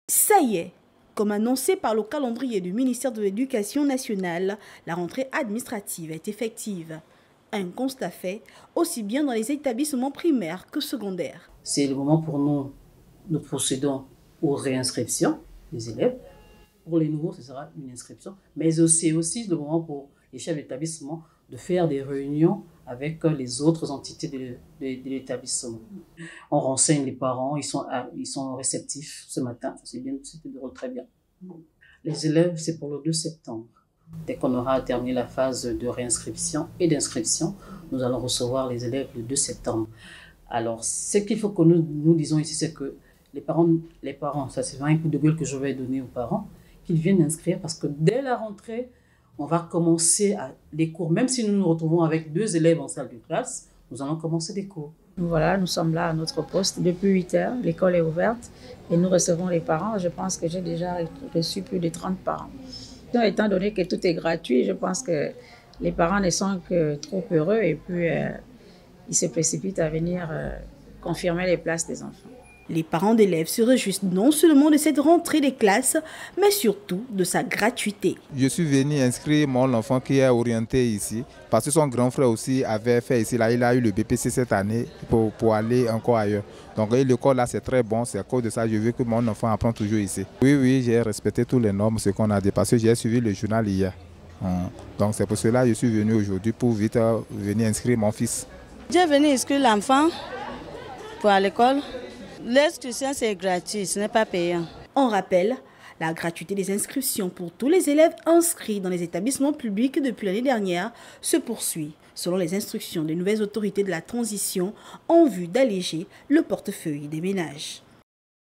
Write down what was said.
Ça y est, comme annoncé par le calendrier du ministère de l'Éducation nationale, la rentrée administrative est effective. Un constat fait aussi bien dans les établissements primaires que secondaires. C'est le moment pour nous, nous procédons aux réinscriptions des élèves. Pour les nouveaux, ce sera une inscription, mais c'est aussi le moment pour les chefs d'établissement de faire des réunions avec les autres entités de l'établissement. On renseigne les parents, ils sont réceptifs ce matin, c'est bien, ça se déroule très bien. Les élèves, c'est pour le 2 septembre. Dès qu'on aura terminé la phase de réinscription et d'inscription, nous allons recevoir les élèves le 2 septembre. Alors, ce qu'il faut que nous disons ici, c'est que les parents, ça c'est vraiment un coup de gueule que je vais donner aux parents, qu'ils viennent inscrire parce que dès la rentrée, on va commencer les cours. Même si nous nous retrouvons avec 2 élèves en salle de classe, nous allons commencer des cours. Voilà, nous sommes là à notre poste depuis 8 heures. L'école est ouverte et nous recevons les parents. Je pense que j'ai déjà reçu plus de 30 parents. Donc, étant donné que tout est gratuit, je pense que les parents ne sont que trop heureux et puis ils se précipitent à venir confirmer les places des enfants. Les parents d'élèves se réjouissent non seulement de cette rentrée des classes, mais surtout de sa gratuité. Je suis venu inscrire mon enfant qui est orienté ici, parce que son grand frère aussi avait fait ici, là, il a eu le BPC cette année pour aller encore ailleurs. Donc l'école là c'est très bon, c'est à cause de ça que je veux que mon enfant apprenne toujours ici. Oui, j'ai respecté toutes les normes, ce qu'on a dépassé, j'ai suivi le journal hier. Donc c'est pour cela que je suis venu aujourd'hui pour vite venir inscrire mon fils. J'ai venu inscrire l'enfant pour à l'école. L'inscription, c'est gratuit, ce n'est pas payant. On rappelle, la gratuité des inscriptions pour tous les élèves inscrits dans les établissements publics depuis l'année dernière se poursuit, selon les instructions des nouvelles autorités de la transition, en vue d'alléger le portefeuille des ménages.